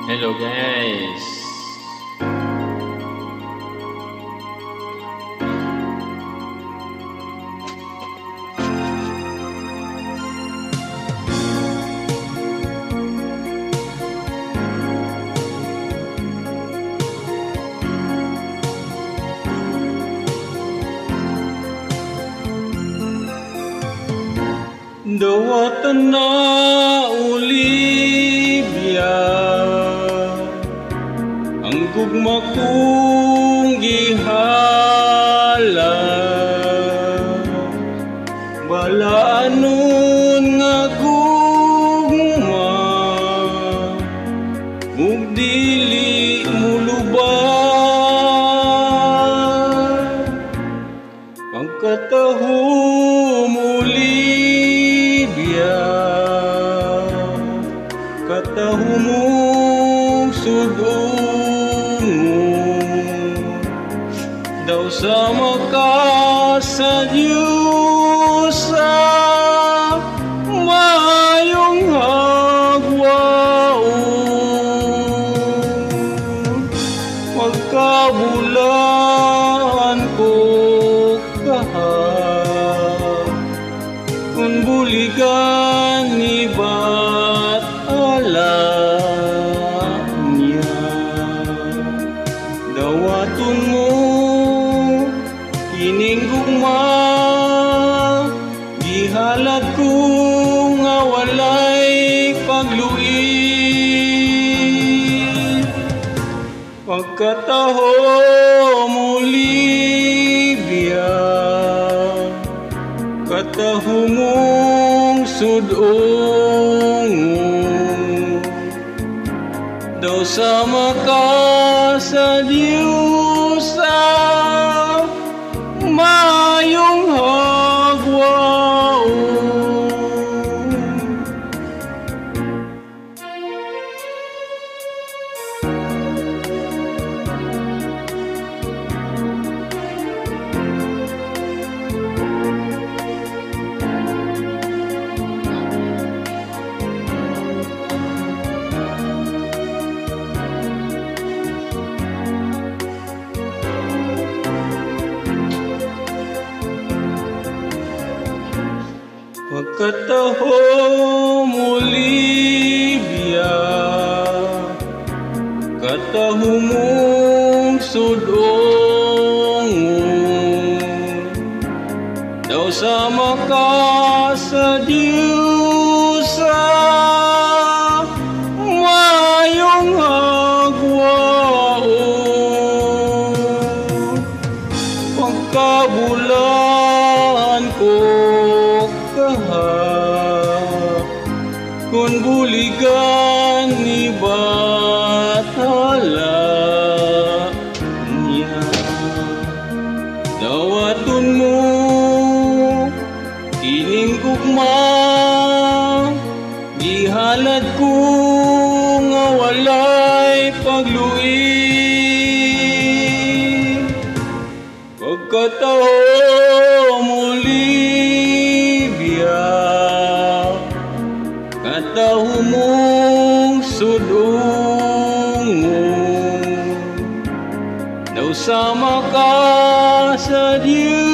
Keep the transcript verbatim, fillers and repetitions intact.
Hello guys. Dawatan na Olivia ang gugma kong gihala, balaanon nga gugma ug dili mulubad pagkatahom Olivia, katahumong sudungo daw sa maka sa Diyos sa mayong hagwaon. Pagkabulaan ko kahap kung buligan ni ba't alam niya. Dawaton mo kining gugma, gihalad ko nga walay pagluin. Pagkatahom Olivia, katahumong sudungo daw sa maka sa Diyos sa mayong hagwaon. Pagkatahom Olivia, katahumong sudungo daw sa maka sa Diyos sa mayong hagwaon. Pagkabulaan ko kung buligan ni batala niya. Dawaton mo kining gugma, gihalad ko nga walay pagluin. Pagkatahom Olivia, katahumong sudungo daw sa maka sa Diyos